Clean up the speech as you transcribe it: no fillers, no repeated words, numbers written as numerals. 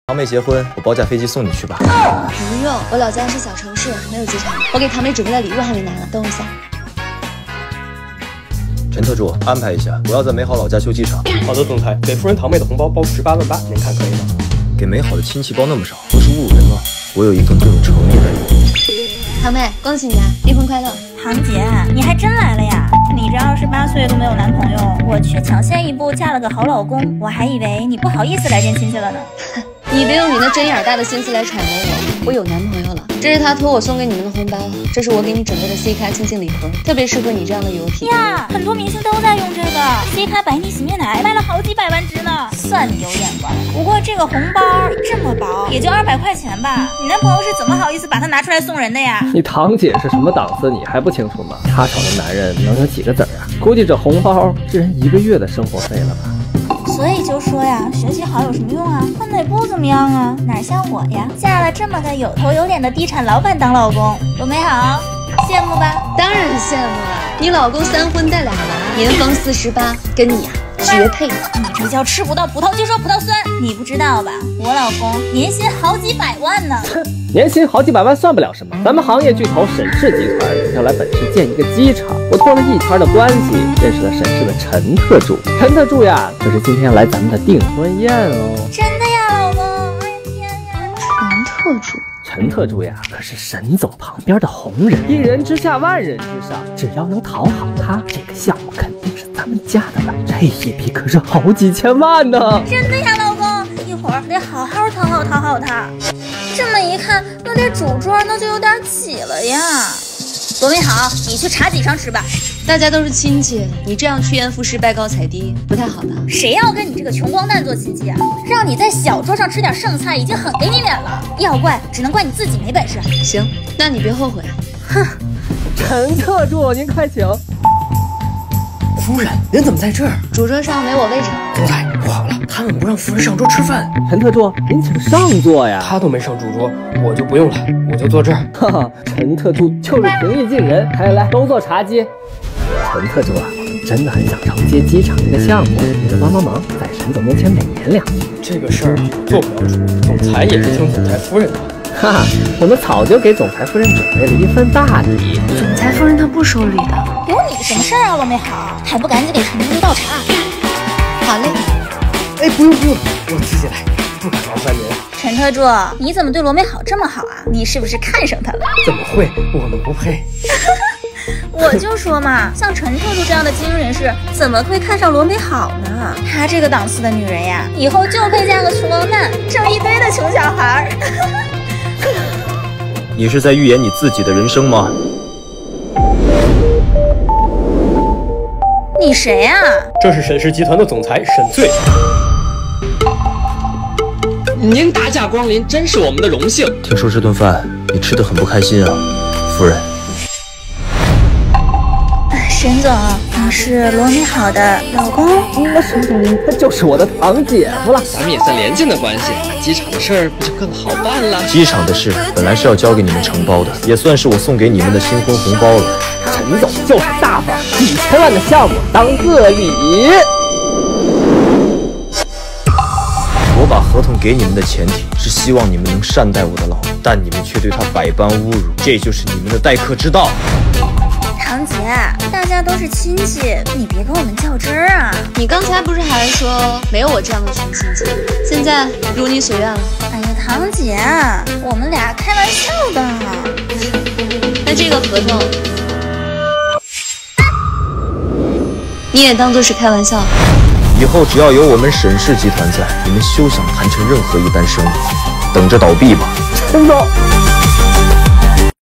堂妹结婚，我包架飞机送你去吧。 不用，我老家是小城市，没有机场。我给堂妹准备的礼物还没拿呢，等我一下。 陈特助，安排一下，我要在美好老家修机场。 好的，总裁，给夫人堂妹的红包包18万8，您看可以吗？ 给美好的亲戚包那么少，不是侮辱人吗？我有一份更有诚意的礼物。 堂妹，恭喜你啊，订婚快乐！ 堂姐，你还真来了呀！你这28岁都没有男朋友，我却抢先一步嫁了个好老公，我还以为你不好意思来见亲戚了呢。 你别用你那针眼大的心思来揣摩我有男朋友了。这是他托我送给你们的红包，这是我给你准备的 C 咖清新礼盒，特别适合你这样的油体呀。很多明星都在用这个 C 咖白腻洗面奶，卖了好几百万支呢，算你有眼光。不过这个红包这么薄，也就200块钱吧，你男朋友是怎么好意思把它拿出来送人的呀？ 你堂姐是什么档次，你还不清楚吗？她找的男人能有几个子儿啊？估计这红包是人1个月的生活费了吧？ 所以就说呀，学习好有什么用啊？混得也不怎么样啊，哪像我呀，嫁了这么个有头有脸的地产老板当老公，多美好，羡慕吧？ 当然羡慕了，你老公3婚带2娃，年方48，跟你呀绝配。 你这叫吃不到葡萄就说葡萄酸，你不知道吧？我老公年薪好几百万呢。 年薪好几百万算不了什么，咱们行业巨头沈氏集团要来本市建一个机场，我托了一圈的关系，认识了沈氏的陈特助。陈特助呀，可是今天要来咱们的订婚宴哦。 真的呀，老公？哎呀天呀！ 陈特助呀，可是沈总旁边的红人，一人之下万人之上，只要能讨好他，这个项目肯定是咱们家的了。这一笔可是好几千万呢！ 真的呀，老公，一会儿得好好讨好他。这么一看，那这主桌那就有点挤了呀。罗美好，你去茶几上吃吧。 大家都是亲戚，你这样趋炎附势、拜高踩低，不太好的。 谁要跟你这个穷光蛋做亲戚啊？让你在小桌上吃点剩菜，已经很给你脸了。要怪，只能怪你自己没本事。 行，那你别后悔。 哼， 陈特助，您快请。 夫人，人怎么在这儿？ 主桌上没我位置。 总裁，不好了，他们不让夫人上桌吃饭。 陈特助，您请上座呀。 他都没上主桌，我就不用了，我就坐这儿。 哈哈，陈特助就是平易近人。来，都坐茶几。陈特助啊，真的很想承接机场这个项目，你得帮忙，在沈总面前美言2句。 这个事儿做不了主，总裁也是听总裁夫人的。 哈哈，我们早就给总裁夫人准备了一份大礼。 总裁夫人她不收礼的。 有你什么事儿啊，罗美好？还不赶紧给陈特助倒茶？ 好嘞。 哎，不用，我自己来，不敢麻烦您。 陈特助，你怎么对罗美好这么好啊？你是不是看上她了？ 怎么会？我们不配。 我就说嘛，像陈特助这样的精英人士，怎么会看上罗美好呢？她这个档次的女人呀，以后就配嫁个穷光蛋，生一堆的穷小孩。 你是在预言你自己的人生吗？ 你谁呀？ 这是沈氏集团的总裁沈醉。 您大驾光临，真是我们的荣幸。 听说这顿饭你吃得很不开心啊，夫人。 沈总，你是罗美好的老公？ 那沈总她就是我的堂姐夫了。 咱们也算连近的关系，机场的事儿不就更好办了？ 机场的事本来是要交给你们承包的，也算是我送给你们的新婚红包了。 陈总就是大方，几千万的项目当个礼。 我把合同给你们的前提是希望你们能善待我的老婆，但你们却对她百般侮辱，这就是你们的待客之道。 堂姐，大家都是亲戚，你别跟我们较真儿啊！ 你刚才不是还说没有我这样的穷亲戚？现在如你所愿了。 哎呀，堂姐，我们俩开玩笑的。 那这个合同，你也当做是开玩笑。 以后只要有我们沈氏集团在，你们休想谈成任何一单生意，等着倒闭吧。 陈总。